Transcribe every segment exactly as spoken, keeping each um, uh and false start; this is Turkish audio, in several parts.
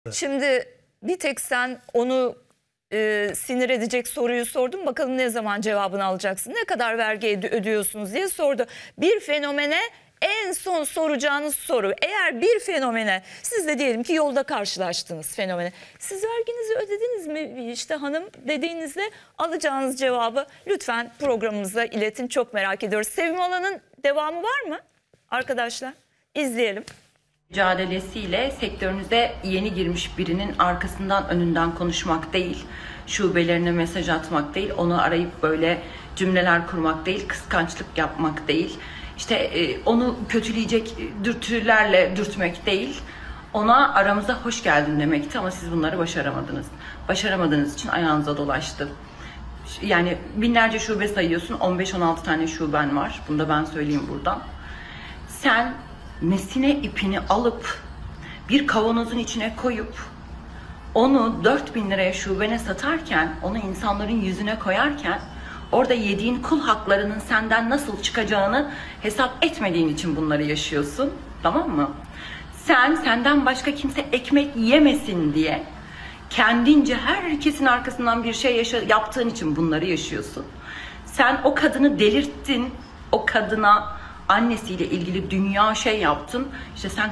Şimdi bir tek sen onu e, sinir edecek soruyu sordun. Bakalım ne zaman cevabını alacaksın? Ne kadar vergi ödüyorsunuz diye sordu. Bir fenomene en son soracağınız soru. Eğer bir fenomene, siz de diyelim ki yolda karşılaştınız fenomene. Siz verginizi ödediniz mi işte hanım dediğinizde alacağınız cevabı lütfen programımıza iletin. Çok merak ediyoruz. Sevim Alan'ın devamı var mı arkadaşlar? İzleyelim. Mücadelesiyle sektörünüze yeni girmiş birinin arkasından önünden konuşmak değil, şubelerine mesaj atmak değil, onu arayıp böyle cümleler kurmak değil, kıskançlık yapmak değil, işte e, onu kötüleyecek dürtülerle dürtmek değil, ona aramıza hoş geldin demekti ama siz bunları başaramadınız. Başaramadığınız için ayağınıza dolaştı. Yani binlerce şube sayıyorsun, on beş on altı tane şuben var, bunu da ben söyleyeyim buradan. Sen mesine ipini alıp bir kavanozun içine koyup onu dört bin liraya şubene satarken, onu insanların yüzüne koyarken orada yediğin kul haklarının senden nasıl çıkacağını hesap etmediğin için bunları yaşıyorsun, tamam mı? Sen senden başka kimse ekmek yemesin diye kendince herkesin arkasından bir şey yaşa yaptığın için bunları yaşıyorsun. Sen o kadını delirttin, o kadına annesiyle ilgili dünya şey yaptın. İşte sen...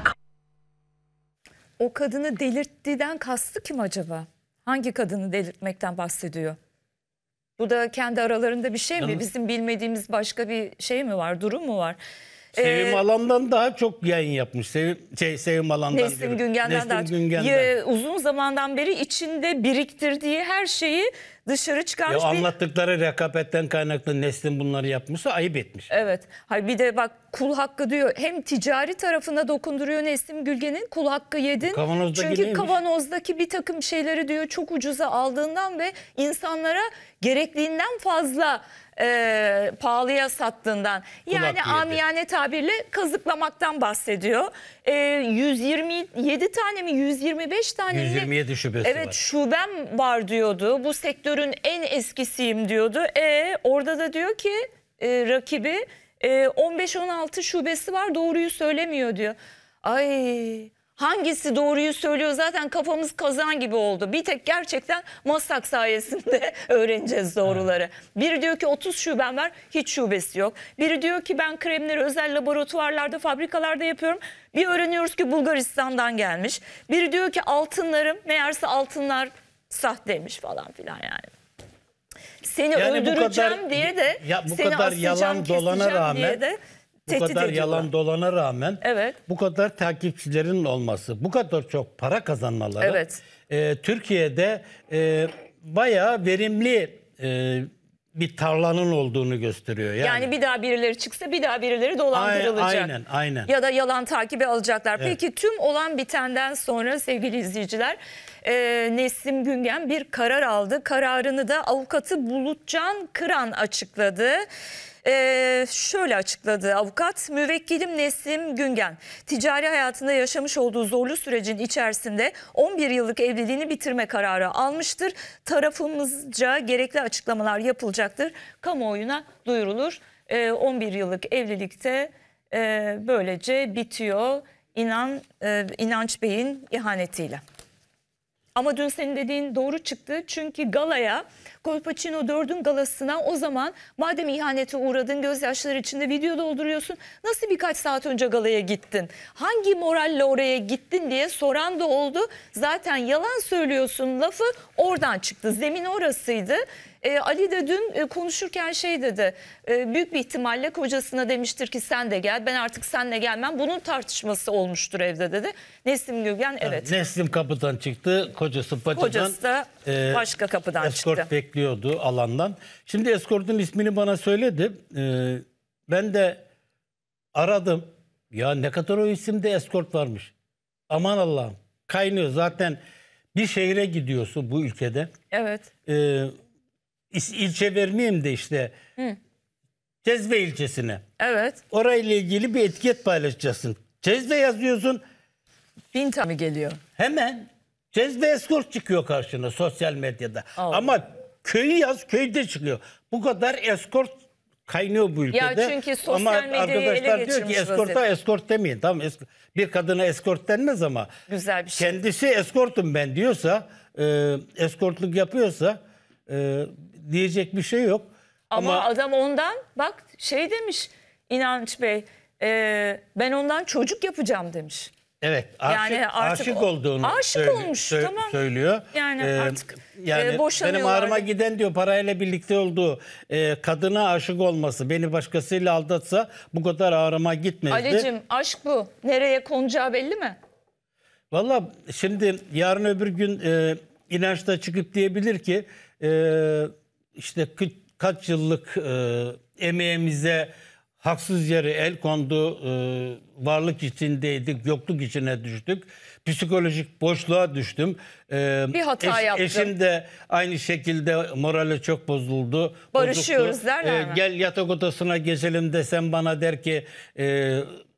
O kadını delirttiğinden kastı kim acaba? Hangi kadını delirtmekten bahsediyor? Bu da kendi aralarında bir şey mi? Bizim bilmediğimiz başka bir şey mi var? Durum mu var? Sevim ee, Alan'dan daha çok yayın yapmış. Sevim, şey, Sevim Alan'dan. Neslim Güngen'den Neslim daha Güngen'den. Ya, uzun zamandan beri içinde biriktirdiği her şeyi dışarı çıkarmış. Ya bir... Anlattıkları rekabetten kaynaklı Neslim bunları yapmışsa ayıp etmiş. Evet. Hayır, bir de bak kul hakkı diyor. Hem ticari tarafına dokunduruyor Neslim Gülgen'in. Kul hakkı yedin. Kavanozdaki Çünkü neymiş? Kavanozdaki bir takım şeyleri diyor çok ucuza aldığından ve insanlara gerektiğinden fazla e, pahalıya sattığından. Yani amiyane tabirle kazıklamaktan bahsediyor. E, yüz yirmi yedi tane mi yüz yirmi beş tane mi? yüz yirmi yedi şubesi evet, var. şubem var diyordu. Bu sektörün en eskisiyim diyordu. E, orada da diyor ki e, rakibi e, on beş on altı şubesi var, doğruyu söylemiyor diyor. Ay, hangisi doğruyu söylüyor zaten kafamız kazan gibi oldu. Bir tek gerçekten Maslak sayesinde öğreneceğiz doğruları. Evet. Biri diyor ki otuz şubem var, hiç şubesi yok. Biri diyor ki ben kremleri özel laboratuvarlarda, fabrikalarda yapıyorum. Bir öğreniyoruz ki Bulgaristan'dan gelmiş. Biri diyor ki altınlarım, meğerse altınlar sahteymiş falan filan yani. Seni yani öldüreceğim kadar, diye de ya bu seni kadar yalan dolana rağmen de bu kadar ediyorlar. Yalan dolana rağmen evet. Bu kadar takipçilerin olması, bu kadar çok para kazanmaları evet. e, Türkiye'de e, bayağı verimli e, bir tarlanın olduğunu gösteriyor. Yani. yani bir daha birileri çıksa bir daha birileri dolandırılacak. Aynen, aynen. Ya da yalan takibi alacaklar. Evet. Peki tüm olan bitenden sonra sevgili izleyiciler, e, Neslim Güngen bir karar aldı. Kararını da avukatı Bulutcan Kıran açıkladı. Ee, şöyle açıkladı avukat: müvekkilim Neslim Güngen ticari hayatında yaşamış olduğu zorlu sürecin içerisinde on bir yıllık evliliğini bitirme kararı almıştır. Tarafımızca gerekli açıklamalar yapılacaktır. Kamuoyuna duyurulur. Ee, on bir yıllık evlilikte e, böylece bitiyor İnan, e, İnanç Bey'in ihanetiyle. Ama dün senin dediğin doğru çıktı. Çünkü galaya, Kolpaçino dördün galasına o zaman madem ihanete uğradın, gözyaşları içinde video dolduruyorsun, nasıl birkaç saat önce galaya gittin? Hangi moralle oraya gittin diye soran da oldu. Zaten yalan söylüyorsun lafı oradan çıktı. Zemin orasıydı. Ee, Ali de dün e, konuşurken şey dedi, e, büyük bir ihtimalle kocasına demiştir ki sen de gel, ben artık seninle gelmem. Bunun tartışması olmuştur evde dedi. Neslim Gülgen evet. evet. Neslim kapıdan çıktı, kocası paçadan. Kocası da e, başka kapıdan eskort çıktı. bekliyordu alandan. Şimdi eskortun ismini bana söyledi. Ee, ben de aradım. Ya ne kadar o isimde eskort varmış. Aman Allah'ım, kaynıyor zaten. Bir şehre gidiyorsun bu ülkede. Evet. Ee, İlçe vermeyeyim de işte Hı. Cezve ilçesine. Evet. Orayla ilgili bir etiket paylaşacaksın. Cezve yazıyorsun. Bin tane geliyor. Hemen Cezve eskort çıkıyor karşına sosyal medyada. Allah. Ama köyü yaz, köyde çıkıyor. Bu kadar eskort kaynıyor bu ülkede. Ya çünkü sosyal ama medyayı ele arkadaşlar diyor ki geçirmiş eskorta vaziyette. eskort demeyin. Tamam, esk- bir kadına eskort denmez ama Güzel bir şey. kendisi eskortum ben diyorsa, e, eskortluk yapıyorsa e, diyecek bir şey yok. Ama, Ama, adam ondan bak şey demiş İnanç Bey, e, ben ondan çocuk yapacağım demiş. evet, aşık, Yani artık aşık o- olduğunu aşık söyle- olmuş, sö- tamam. söylüyor. Yani Ee, artık, yani e, boşanıyorlar benim ağrıma da. giden diyor parayla birlikte olduğu e, kadına aşık olması, beni başkasıyla aldatsa bu kadar ağrıma gitmezdi. Ali'cim aşk bu. Nereye konacağı belli mi? Valla şimdi yarın öbür gün e, inançta çıkıp diyebilir ki e, işte kı- kaç yıllık e, emeğimize haksız yere el kondu, e, varlık içindeydik, yokluk içine düştük, psikolojik boşluğa düştüm. E, Bir hata yaptım. Eşim de aynı şekilde morali çok bozuldu. Barışıyoruz bozuktu. derler mi? Gel yatak odasına geçelim desem bana der ki e,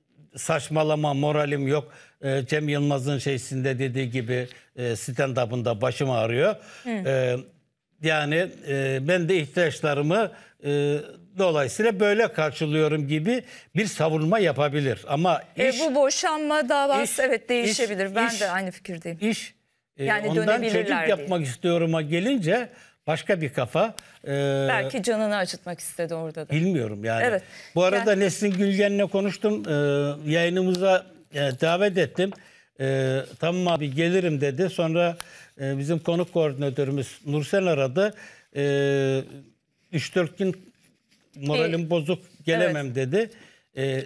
saçmalama, moralim yok. E, Cem Yılmaz'ın şeysinde dediği gibi e, stand-up'ında başım ağrıyor. E, yani e, ben de ihtiyaçlarımı e, dolayısıyla böyle karşılıyorum gibi bir savunma yapabilir. Ama E, iş, bu boşanma davası iş- evet değişebilir. iş- ben iş- de aynı fikirdeyim. iş e, Yani ondan dönebilirler çocuk diye. yapmak istiyorum'a gelince başka bir kafa. E, Belki canını acıtmak istedi orada da. Bilmiyorum yani. Evet. Bu arada Yani- Nesrin Gülgen'le konuştum. Ee, yayınımıza e, davet ettim. Ee, tamam abi gelirim dedi. Sonra e, bizim konuk koordinatörümüz Nursel aradı. Ee, üç dört gün moralim E, bozuk gelemem dedi. Ee,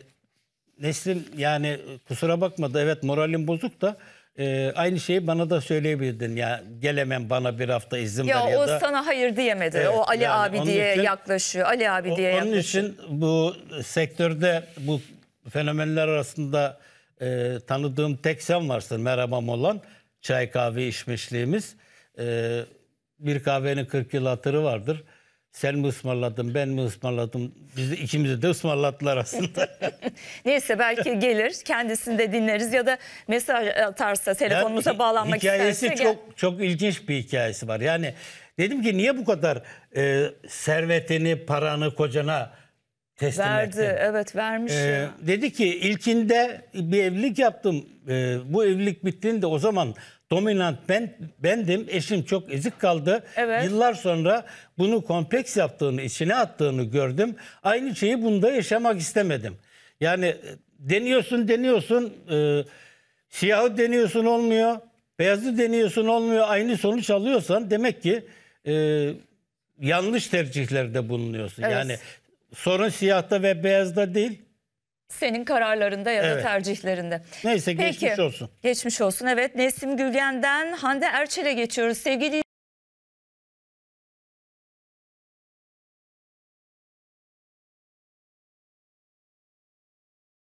Nesrin yani kusura bakmadı. Evet moralim bozuk da e, aynı şeyi bana da söyleyebilirdin. Ya gelemem bana bir hafta izin Ya ver ya o da. sana hayır diyemedi. Evet, o Ali yani abi onun diye için- yaklaşıyor. Ali abi O- diye Onun yaklaşıyor. için bu sektörde bu fenomenler arasında e, tanıdığım tek sen varsın merhabam olan çay kahve içmişliğimiz. E, bir kahvenin kırk yıl hatırı vardır. Sen mi ısmarladın ben mi ısmarladım? Bizi ikimizi de ısmarlattılar aslında. Neyse belki gelir. Kendisini de dinleriz ya da mesaj atarsa telefonumuza Yani bağlanmak hikayesi isterse çok gel. çok ilginç bir hikayesi var. Yani dedim ki niye bu kadar e, servetini, paranı kocana teslim Verdi. ettin? Evet vermiş. Ee, ya. dedi ki ilkinde bir evlilik yaptım. Ee, bu evlilik bittiğinde o zaman dominant ben bendim. Eşim çok ezik kaldı. Evet. Yıllar sonra bunu kompleks yaptığını, içine attığını gördüm. Aynı şeyi bunda yaşamak istemedim. Yani e, deniyorsun deniyorsun e, siyahı deniyorsun olmuyor. Beyazı deniyorsun olmuyor. Aynı sonuç alıyorsan demek ki e, yanlış tercihlerde bulunuyorsun. Evet. Yani sorun siyahta ve beyazda değil. Senin kararlarında ya da Evet. tercihlerinde. Neyse Peki. geçmiş olsun. Geçmiş olsun. Evet Nesim Gülgen'den Hande Erçel'e geçiyoruz. Sevgili